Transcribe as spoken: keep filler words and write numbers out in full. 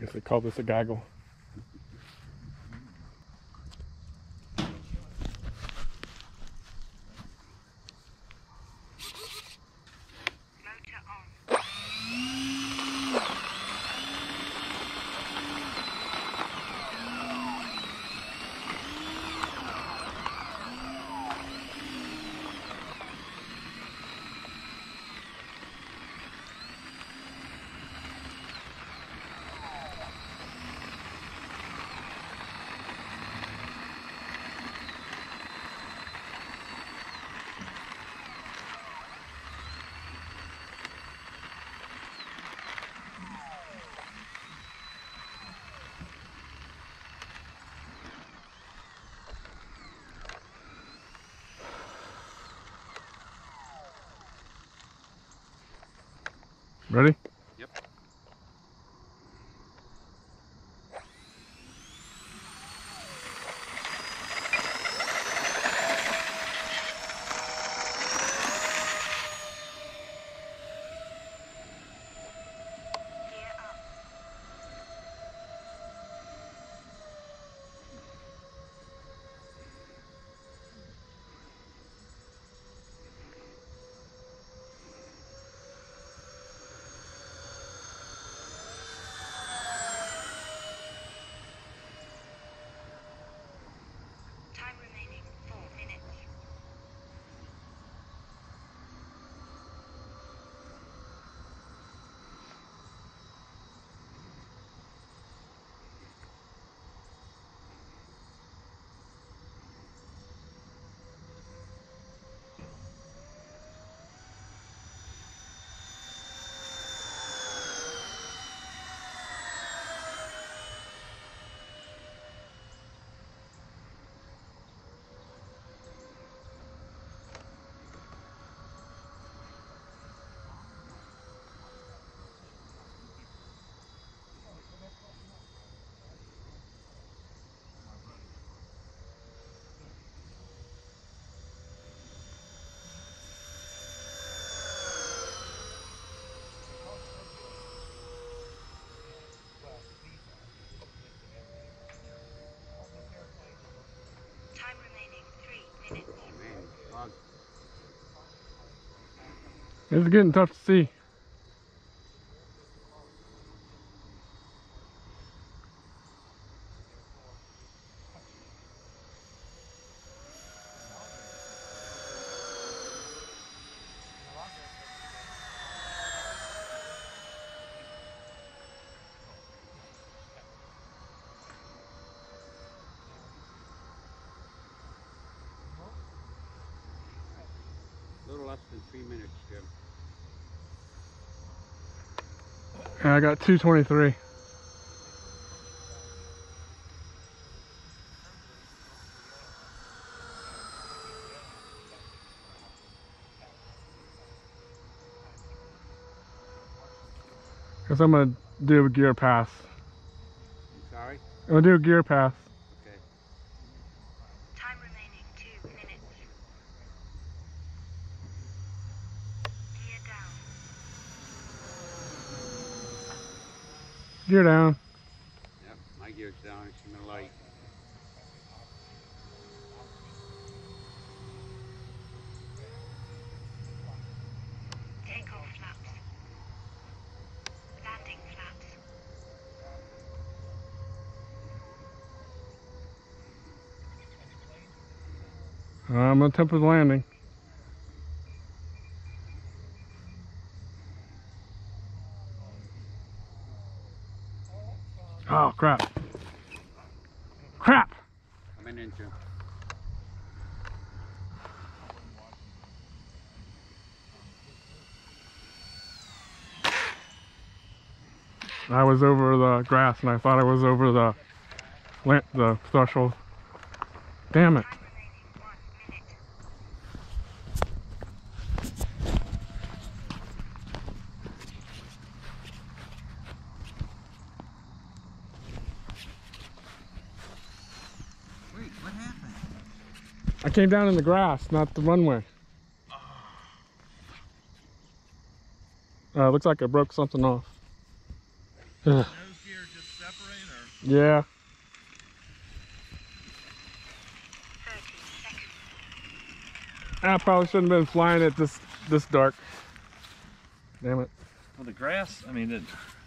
I guess they call this a gaggle. Ready? Yep. It's getting tough to see. A little less than three minutes, Jim. And I got two twenty-three. Guess I'm gonna do a gear pass. I'm sorry? I'm gonna do a gear pass. Okay. Time remaining two minutes. Gear down. Gear down. Yep, my gear's down. It's in the light. Take off flaps. Landing flaps. I'm gonna attempt the landing. Oh crap. Crap! Coming in, Jim. I was over the grass and I thought I was over the the threshold. Damn it. Time remaining one minute. Wait, what happened? I came down in the grass, not the runway. Uh, looks like I broke something off. Ugh. Nose gear just Yeah. thirty seconds. I probably shouldn't have been flying it this this dark. Damn it. Well, the grass, I mean, it,